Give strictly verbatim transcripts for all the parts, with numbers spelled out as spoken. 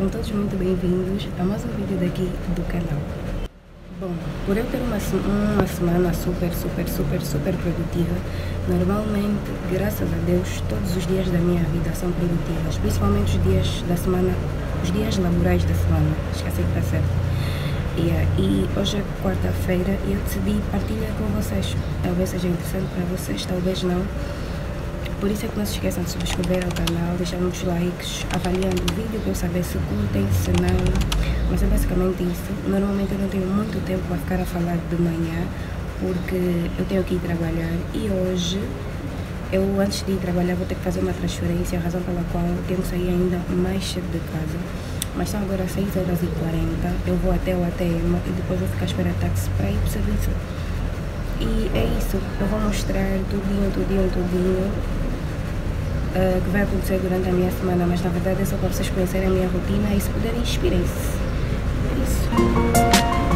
sejam todos muito bem-vindos a mais um vídeo daqui do canal. Bom, por eu ter uma, uma semana super, super, super, super produtiva, normalmente, graças a Deus, todos os dias da minha vida são produtivos, principalmente os dias da semana, os dias laborais da semana, esqueci que está certo. Yeah, e hoje é quarta-feira e eu decidi partilhar com vocês. Talvez seja interessante para vocês, talvez não. Por isso é que não se esqueçam de subscrever ao canal, deixar muitos likes, avaliando o vídeo para eu saber se curtem, se não. Mas é basicamente isso. Normalmente eu não tenho muito tempo para ficar a falar de manhã, porque eu tenho que ir trabalhar. E hoje, eu antes de ir trabalhar vou ter que fazer uma transferência, a razão pela qual eu tenho que sair ainda mais cedo de casa. Mas são agora seis horas e quarenta, eu vou até o A T M e depois vou ficar a esperar táxi para ir para o serviço. E é isso, eu vou mostrar tudinho, tudinho, tudinho uh, que vai acontecer durante a minha semana, mas na verdade é só para vocês conhecerem a minha rotina e se puderem inspirem-se. É isso.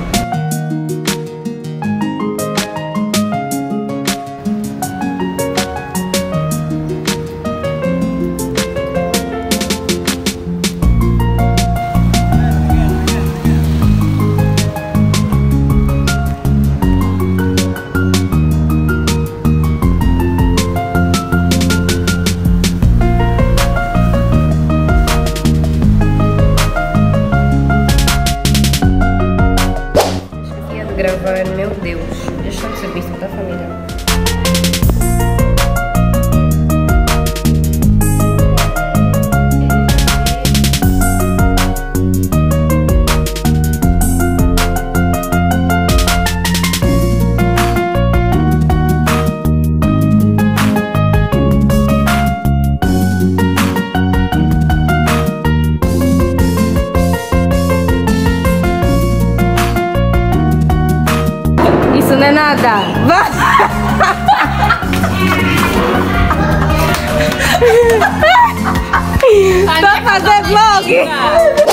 Gravar, meu Deus, gestão de serviço da família. Isso não é nada. Vai fazer vlog.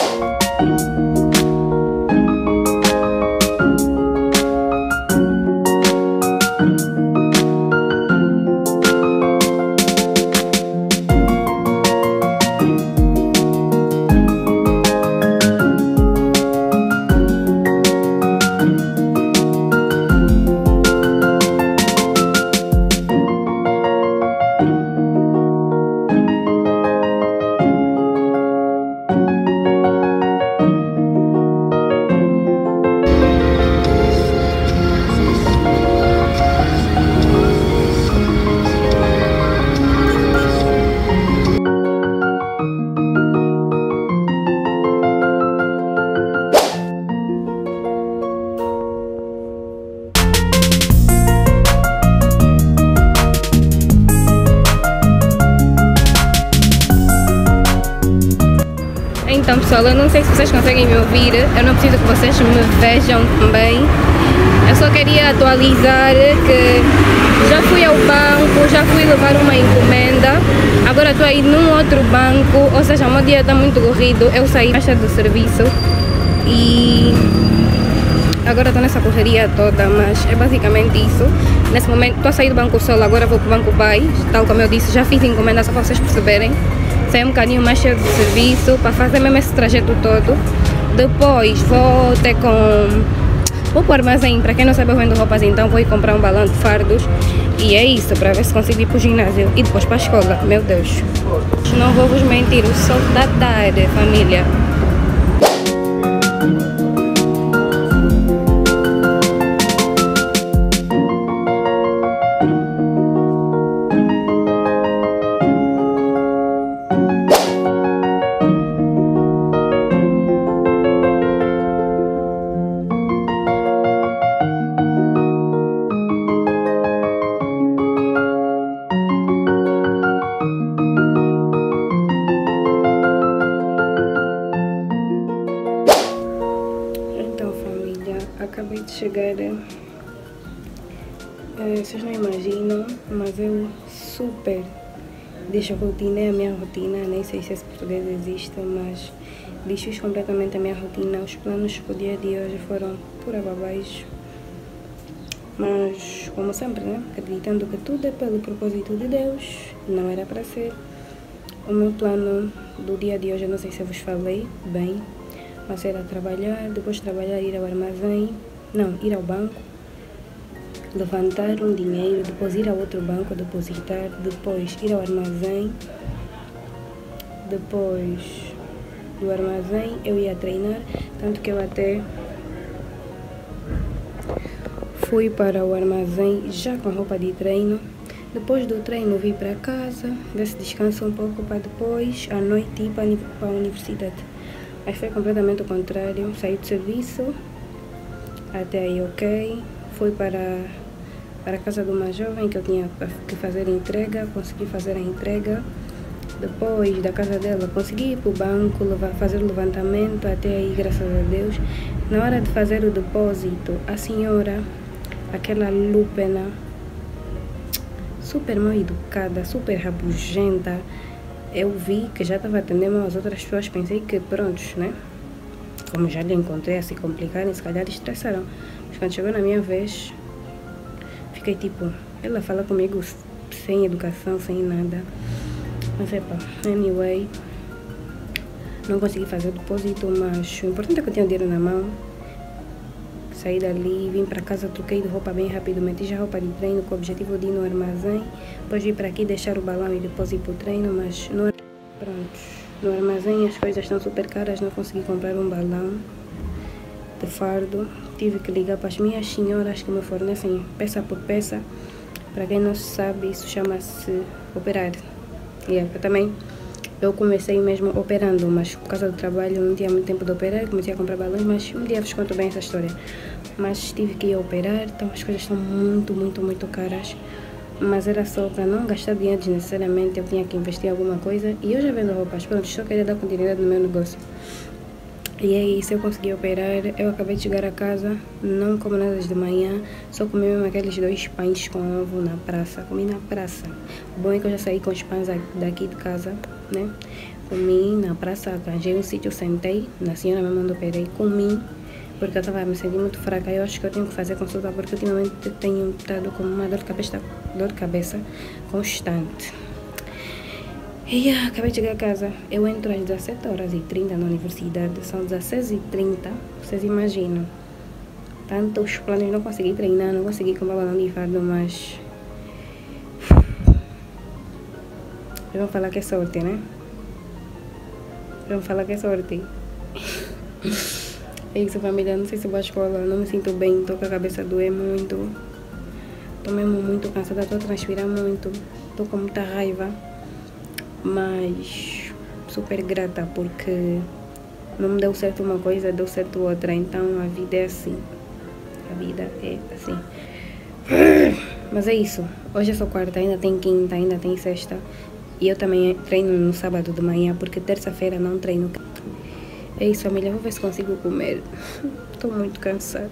Então pessoal, eu não sei se vocês conseguem me ouvir, eu não preciso que vocês me vejam também. Eu só queria atualizar que já fui ao banco, já fui levar uma encomenda, agora estou aí num outro banco, ou seja, o meu dia está muito corrido, eu saí mais do serviço e agora estou nessa correria toda, mas é basicamente isso. Nesse momento estou a sair do Banco Sol, agora vou para o Banco Pai, tal como eu disse, já fiz encomenda só para vocês perceberem. Saí um bocadinho mais cheio de serviço para fazer mesmo esse trajeto todo. Depois vou ter com... vou para o armazém, para quem não sabe eu vendo roupas, então vou ir comprar um balão de fardos. E é isso, para ver se consigo ir para o ginásio e depois para a escola, meu Deus. Não vou vos mentir, o sol da tarde, família. Acabei de chegar, é, vocês não imaginam, mas eu super desrotinei a minha rotina, nem sei se esse português existe, mas desfiz completamente a minha rotina. Os planos para o dia de hoje foram por água abaixo, mas como sempre, né? Acreditando que tudo é pelo propósito de Deus, não era para ser. O meu plano do dia de hoje, eu não sei se eu vos falei bem, mas era trabalhar, depois de trabalhar ir ao armazém, não, ir ao banco, levantar um dinheiro, depois ir ao outro banco depositar, depois ir ao armazém, depois do armazém eu ia treinar, tanto que eu até fui para o armazém já com roupa de treino. Depois do treino vim para casa, ver se descanso um pouco para depois, à noite, ir para a universidade. Mas foi completamente o contrário, saí do serviço, até aí ok, fui para, para a casa de uma jovem que eu tinha que fazer entrega, consegui fazer a entrega. Depois da casa dela consegui ir para o banco, levar, fazer o levantamento, até aí graças a Deus. Na hora de fazer o depósito, a senhora, aquela lúpena, super mal educada, super rabugenta, eu vi que já estava atendendo as outras pessoas, pensei que prontos, né? Como já lhe encontrei a se complicarem, se calhar estressaram. Mas quando chegou na minha vez, fiquei tipo, ela fala comigo sem educação, sem nada. Mas epa, anyway, não consegui fazer o depósito, mas o importante é que eu tinha o dinheiro na mão. Saí dali, vim para casa, troquei de roupa bem rápido, meti já roupa de treino com o objetivo de ir no armazém. Depois vim para aqui deixar o balão e depois ir para o treino, mas no, pronto, no armazém as coisas estão super caras, não consegui comprar um balão de fardo. Tive que ligar para as minhas senhoras que me fornecem peça por peça. Para quem não sabe, isso chama-se operar. Yeah, eu também, eu comecei mesmo operando, mas por causa do trabalho não tinha muito tempo de operar, comecei a comprar balões, mas um dia vos conto bem essa história. Mas tive que ir operar, então as coisas estão muito, muito, muito caras. Mas era só para não gastar dinheiro desnecessariamente, eu tinha que investir em alguma coisa. E eu já vendo roupas, pronto, só queria dar continuidade no meu negócio. E é isso, eu consegui operar, eu acabei de chegar a casa, não como nada de manhã, só comi mesmo aqueles dois pães com ovo na praça, comi na praça. O bom é que eu já saí com os pães daqui de casa, né? Comi na praça, arranjei um sítio, sentei, na senhora me mandou operar, comi, porque eu estava me sentindo muito fraca. Eu acho que eu tenho que fazer consulta, porque ultimamente tenho estado com uma dor de cabeça, dor de cabeça constante. E yeah, acabei de chegar a casa, eu entro às dezessete horas e trinta na universidade, são dezesseis e trinta, vocês imaginam. Tantos planos, não consegui treinar, não consegui comprar balão de fardo, mas... Vamos falar que é sorte, né? Vamos falar que é sorte. É isso, família, não sei se vou à escola, não me sinto bem, estou com a cabeça a doer muito. Estou mesmo muito cansada, estou a transpirar muito, estou com muita raiva. Mas super grata porque não me deu certo uma coisa, deu certo outra. Então a vida é assim, a vida é assim. Mas é isso, hoje é só quarta, ainda tem quinta, ainda tem sexta. E eu também treino no sábado de manhã, porque terça-feira não treino. É isso, família, vou ver se consigo comer. Estou muito cansada.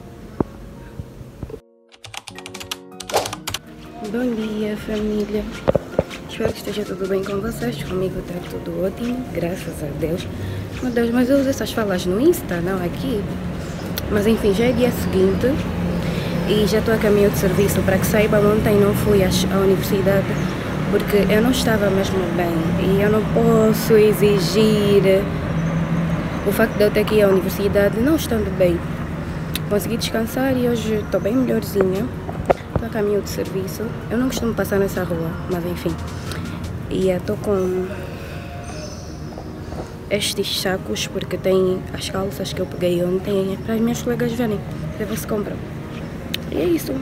Bom dia, família. Espero que esteja tudo bem com vocês. Comigo está tudo ótimo, graças a Deus. Meu Deus, mas eu uso essas falas no Insta, não aqui. Mas enfim, já é dia seguinte e já estou a caminho de serviço. Para que saibam, ontem não fui à universidade porque eu não estava mesmo bem. E eu não posso exigir o facto de eu ter que ir à universidade não estando bem. Consegui descansar e hoje estou bem melhorzinha. Estou a caminho de serviço. Eu não costumo passar nessa rua, mas enfim. E estou com estes sacos porque tem as calças que eu peguei ontem para as minhas colegas verem, para ver se compram. E é isso.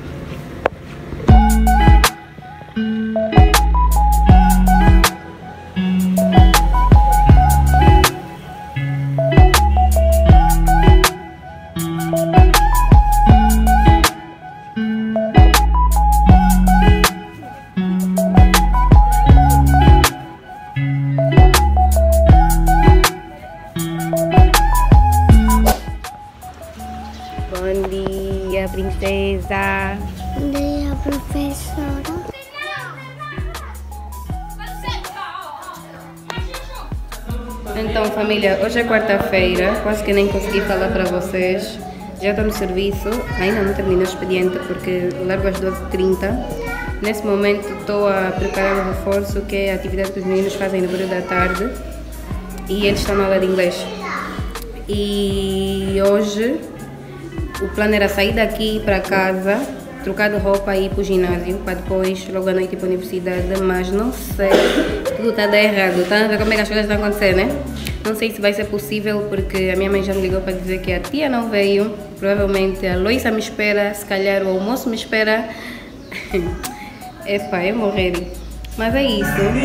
Bom dia, princesa. Bom dia, professora. Então, família, hoje é quarta-feira, quase que nem consegui falar para vocês. Já estou no serviço, ainda não terminei o expediente porque largo às doze e trinta. Nesse momento estou a preparar o reforço, que é a atividade que os meninos fazem no período da tarde. E eles estão na aula de inglês. E hoje o plano era sair daqui para casa, trocar de roupa e ir para o ginásio, para depois logo à noite ir para a universidade, mas não sei, tudo está a dar errado, tá a ver como é que as coisas estão a acontecer, né? Não sei se vai ser possível, porque a minha mãe já me ligou para dizer que a tia não veio, provavelmente a Loísa me espera, se calhar o almoço me espera. Epá, eu morrer. Mas é isso.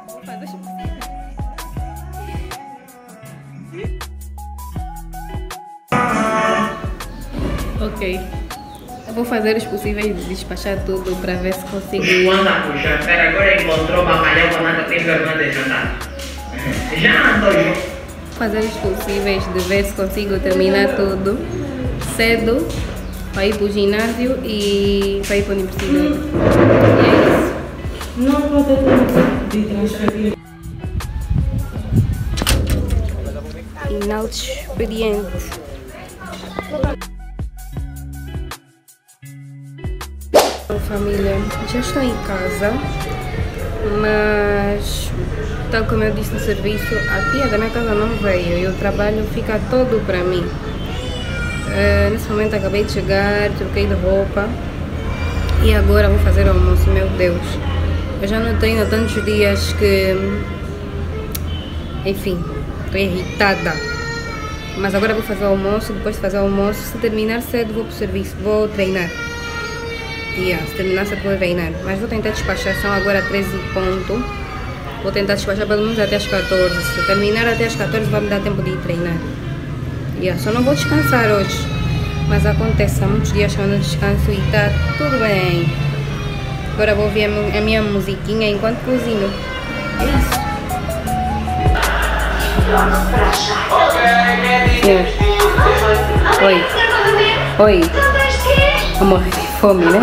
Ok. Eu vou fazer os possíveis de despachar tudo para ver se consigo. Anda, puxa, até agora encontrou bacalhau com nada, tem vergonha de jantar. Já andou, João. Fazer os possíveis de ver se consigo terminar tudo cedo para ir para o ginásio e para ir para a universidade. E é isso. Não vou ter tempo de transferir. Final de expediente. Família, já estou em casa, mas tal como eu disse no serviço, a tia da minha casa não veio e o trabalho fica todo para mim. Uh, nesse momento acabei de chegar, troquei de roupa e agora vou fazer o almoço. Meu Deus, eu já não tenho tantos dias que, enfim, estou irritada. Mas agora vou fazer o almoço, depois de fazer o almoço, se terminar cedo vou para o serviço, vou treinar. Yeah, se terminar cedo vou treinar, mas vou tentar despachar, são agora treze e ponto. Vou tentar despachar pelo menos até as quatorze. Se terminar até as quatorze vai me dar tempo de ir treinar. Yeah, só não vou descansar hoje, mas acontece, há muitos dias que eu não descanso e está tudo bem. Agora vou ouvir a minha musiquinha enquanto cozinho. É isso. Yeah. Oi. Oi. Vou morrer de fome, né?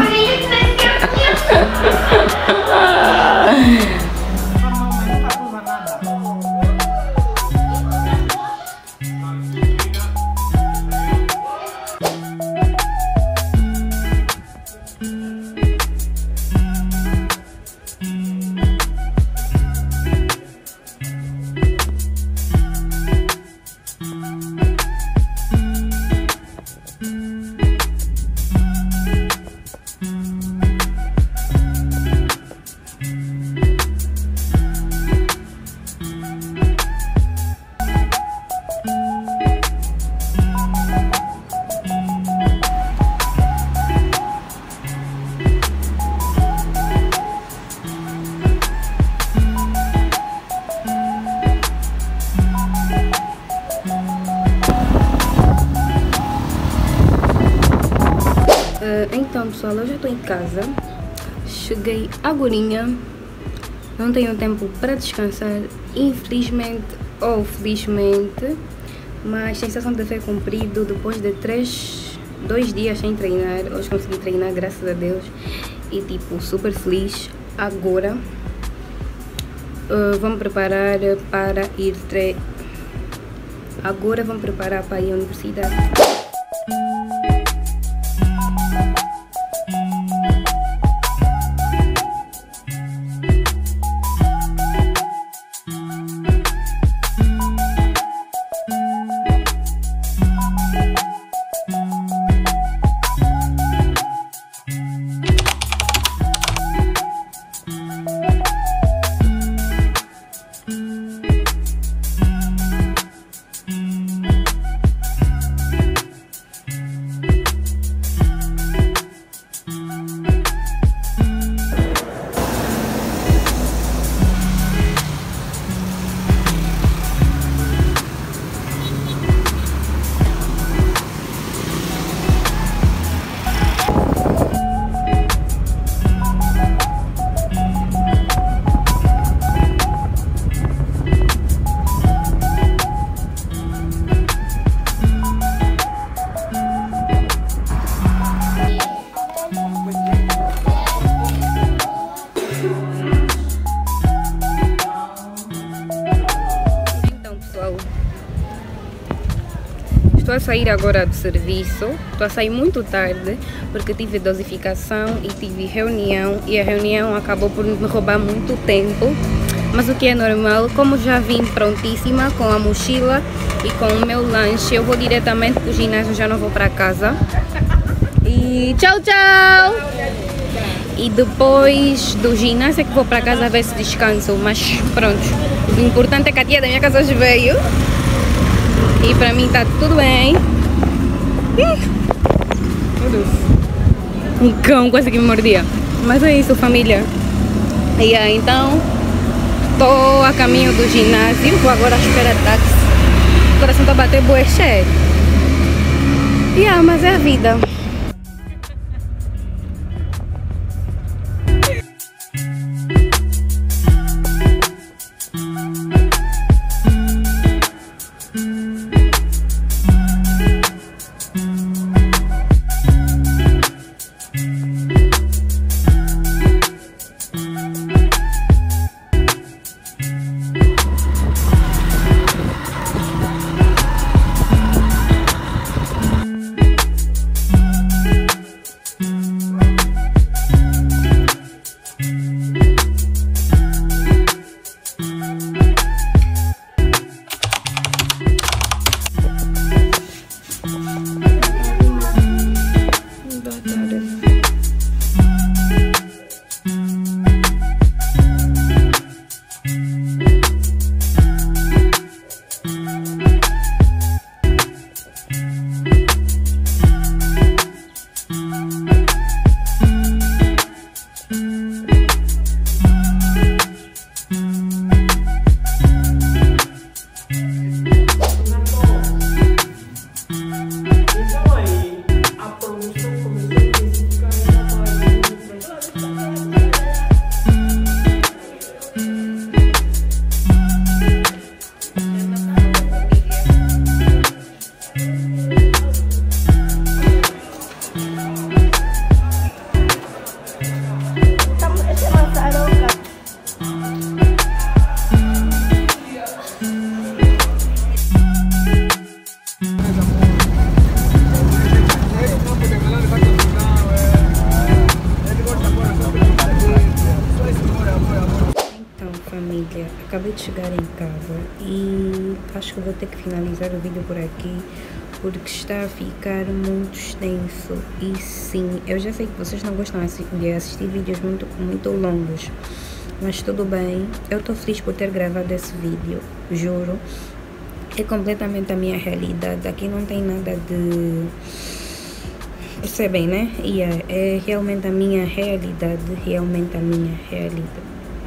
Então pessoal, eu já estou em casa, cheguei agorinha, não tenho tempo para descansar, infelizmente ou felizmente, mas sensação de dever cumprido depois de três, dois dias sem treinar. Hoje consegui treinar, graças a Deus, e tipo, super feliz. Agora uh, vamos preparar para ir tre... agora vamos preparar para ir à universidade. estou a sair agora do serviço. Estou a sair muito tarde porque tive dosificação e tive reunião. E a reunião acabou por me roubar muito tempo. Mas o que é normal, como já vim prontíssima com a mochila e com o meu lanche, eu vou diretamente para o ginásio, já não vou para casa. E tchau, tchau! E depois do ginásio é que vou para casa ver se descanso. Mas pronto, o importante é que a tia da minha casa hoje veio. E para mim está tudo bem. Meu Deus. Um cão quase que me mordia. Mas é isso, família. E aí, então, estou a caminho do ginásio. Vou agora esperar táxi. O coração está a bater bué cheio. Yeah, mas é a vida. Acabei de chegar em casa e acho que vou ter que finalizar o vídeo por aqui porque está a ficar muito extenso. E sim, eu já sei que vocês não gostam de assistir vídeos muito, muito longos, mas tudo bem. Eu estou feliz por ter gravado esse vídeo, juro. É completamente a minha realidade. Aqui não tem nada de... Percebem, né? E é, é realmente a minha realidade, realmente a minha realidade.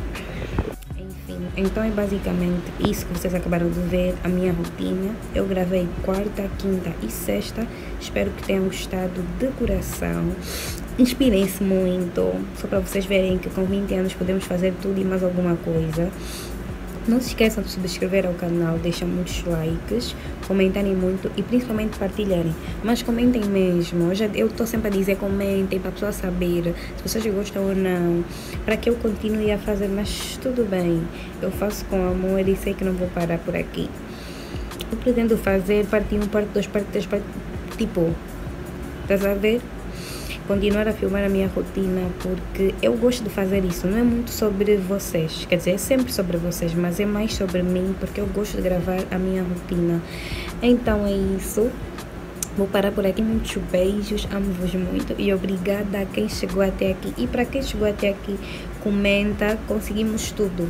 Então é basicamente isso que vocês acabaram de ver, a minha rotina. Eu gravei quarta, quinta e sexta. Espero que tenham gostado de coração. Inspirem-se muito, só para vocês verem que com vinte anos podemos fazer tudo e mais alguma coisa. Não se esqueçam de se inscrever ao canal, deixar muitos likes, comentarem muito e principalmente partilharem. Mas comentem mesmo, eu estou sempre a dizer comentem para a pessoa saber se vocês gostam ou não, para que eu continue a fazer, mas tudo bem, eu faço com amor e sei que não vou parar por aqui. Eu pretendo fazer parte um, parte dois, parte três, parte... tipo, estás a ver? Continuar a filmar a minha rotina, porque eu gosto de fazer isso. Não é muito sobre vocês, quer dizer, é sempre sobre vocês, mas é mais sobre mim, porque eu gosto de gravar a minha rotina. Então é isso, vou parar por aqui. Muitos beijos, amo-vos muito e obrigada a quem chegou até aqui. E para quem chegou até aqui, comenta. Conseguimos tudo,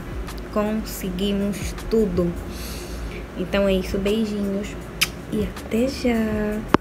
conseguimos tudo. Então é isso, beijinhos e até já.